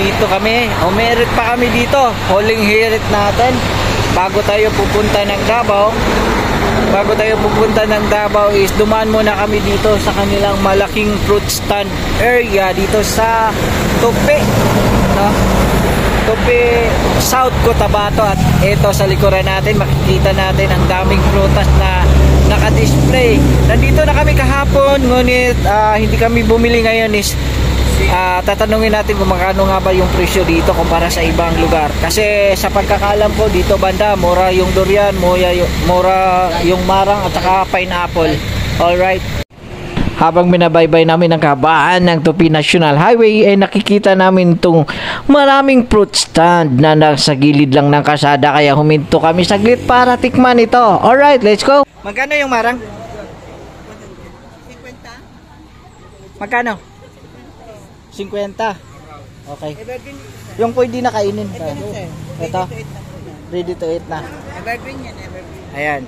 nandito kami. Umerit pa kami dito. Huling hirit natin. Bago tayo pupunta ng Davao. Bago tayo pupunta ng Davao is dumaan muna kami dito sa kanilang malaking fruit stand area dito sa Tupi. No? Tupi, South Cotabato. At ito sa likuran natin, makikita natin ang daming prutas na naka-display. Nandito na kami kahapon, ngunit hindi kami bumili ngayon is tatanungin natin kung magkano nga ba yung presyo dito kumpara sa ibang lugar. Kasi sa pagkakalam ko dito banda, mura yung durian, mura yung marang at saka pineapple. Alright. Habang binabaybay namin ang kahabaan ng Tupi National Highway ay nakikita namin itong maraming fruit stand na nasa gilid lang ng kasada, kaya huminto kami saglit para tikman ito. Alright, let's go. Magkano yung marang? 50. Magkano? 50. Okay. Yung pwede na kainin. Ito. Ready to eat na. Evergreen yan, evergreen. Ayan.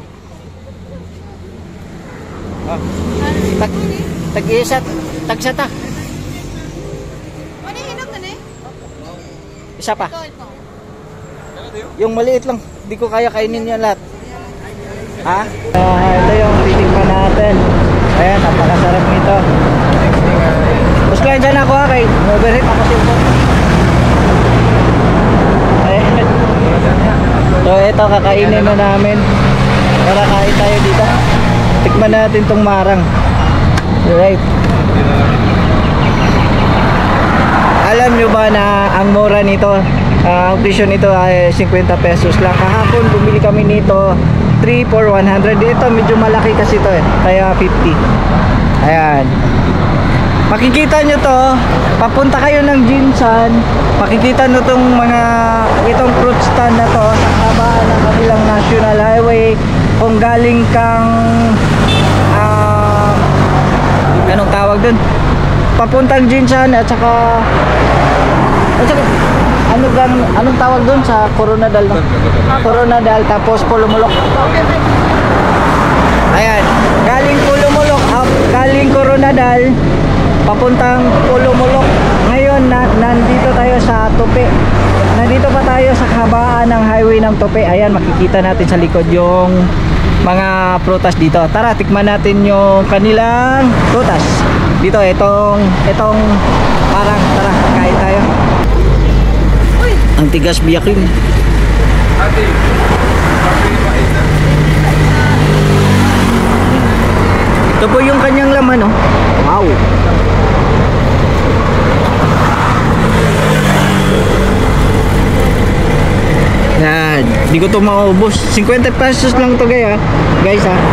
Oh. Tag-isa, tagsata. Ano hinog na eh? Isa pa. Yung maliit lang. Hindi ko kaya kainin yan lahat. Ha? Ito yung titikman natin. Ayan, napakasarap nito. Mas kaya dyan ako ha, kay overheat ako simple. Ayan. So ito, kakainin na namin. Para kain tayo dito. Tikman natin tong marang. Right. Alam nyo ba na ang mura nito, ang presyo nito ay 50 pesos lang. Kahapon bumili kami nito 3 for 100. Ito medyo malaki kasi ito eh, kaya 50. Ayan. Makikita nyo to, papunta kayo ng Jinsan, makikita nyo itong fruit stand na to sa kabaan ng kabilang National Highway. Kung galing kang anong tawag dun, papuntang Jinsan at saka anong tawag dun sa Coronadal, no? Coronadal, tapos Pulumulok. Ayan, galing Pulumulok, galing Coronadal papuntang Pulumulok. Ngayon nandito tayo sa Tupi. Nandito pa tayo sa kahabaan ng highway ng Tupi. Ayan, makikita natin sa likod yung mga prutas dito. Tara, tikman natin yung kanilang prutas. Dito, itong parang, tara, kain tayo. Ang tigas biyakin. Ito po yung kanyang laman, oh. Wow. Yan, hindi ko ito maubos. 50 pesos lang ito guys ha.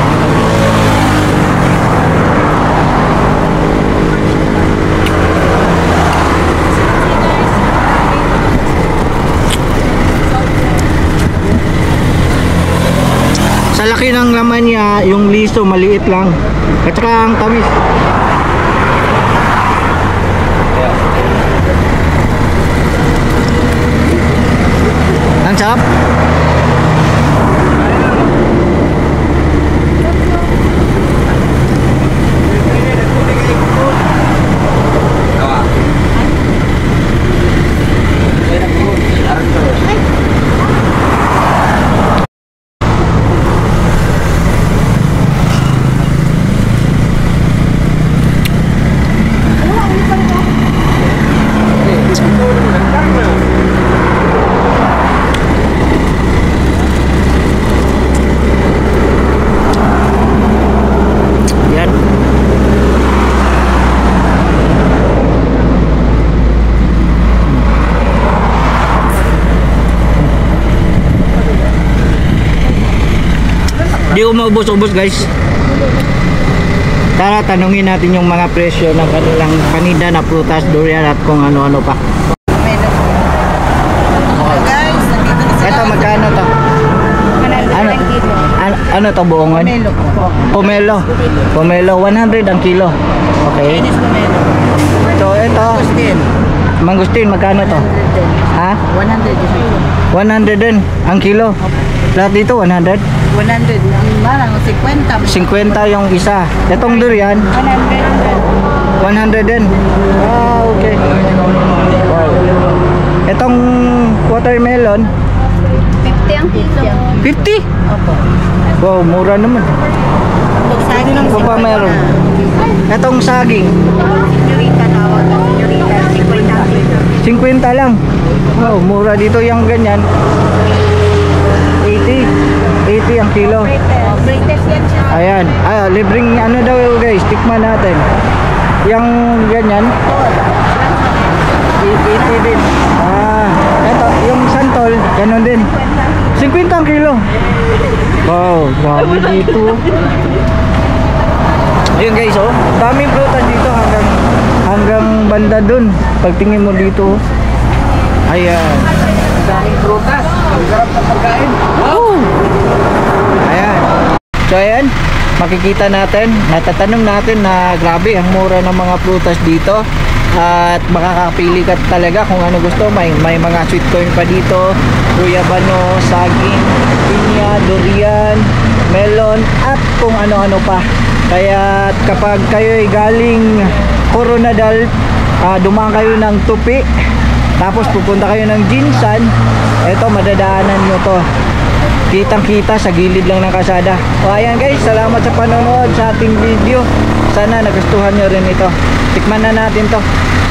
Sa laki ng laman niya, yung liso maliit lang. At saka ang tamis. Ang sarap. Di ko maubos-ubos guys. Tara, tanungin natin yung mga presyo ng kanilang paninda na prutas, durian at kung ano-ano pa. Ito magkano to? Ano to buongon? Pomelo. Pomelo 100 ang kilo. Okay. So ito mangustin magkano to? Ha? 100 din ang kilo. Lahat dito 100? 100. Ang marang 50. 50 yung isa. Itong durian 100 din. Ah, okay. Wow. ngayon? 50 ang kilo. 50? Opo. Wow, mura naman. Saging Ano pa meron? Etong saging, Senyorita tawag. Senyorita, 50 ang kilo. 50 lang. Wow, mura dito yung ganyan. 80. 80 ang kilo. British yan siya. Ayan. Libreng ano daw guys, tikman natin. Yung ganyan, 80 din. Eto, yung santol, ganun din. 50 ang kilo. Wow, grabe dito. Ayun guys, oh. Daming prutas dito hanggang banda dun. Pagtingin mo dito, ayan. Daming prutas. Ang sarap ng pagkain. Wow! Ayan. So ayan, makikita natin, natatanong natin na grabe ang mura ng mga prutas dito. At makakapili ka talaga kung ano gusto. May mga sweet corn pa dito, guyabano, saging, pinya, durian, melon, at kung ano-ano pa. Kaya kapag kayo ay galing Coronadal, dumaan kayo ng Tupi, tapos pupunta kayo ng Jinsan, eto madadaanan nyo to. Kitang kita sa gilid lang ng kalsada. O ayan guys, salamat sa panonood sa ating video. Sana nagustuhan nyo rin ito. Tikman na natin to.